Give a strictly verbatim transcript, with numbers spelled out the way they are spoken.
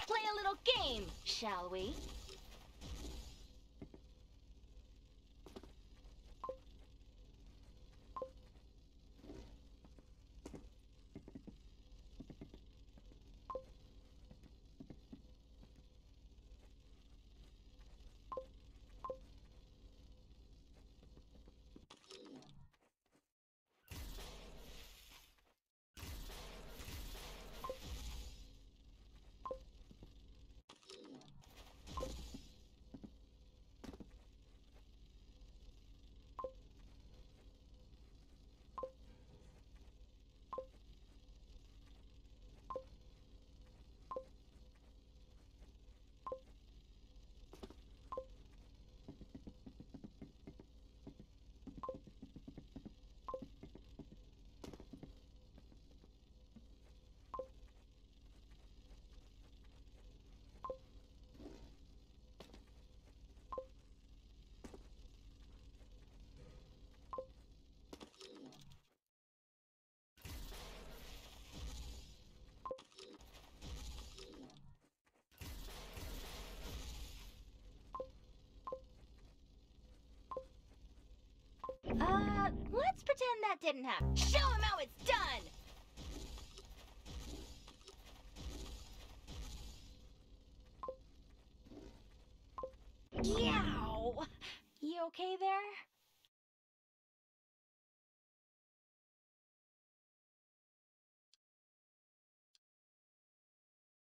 play a little game, shall we? Uh, let's pretend that didn't happen. Show him how it's done! Yow! You okay there?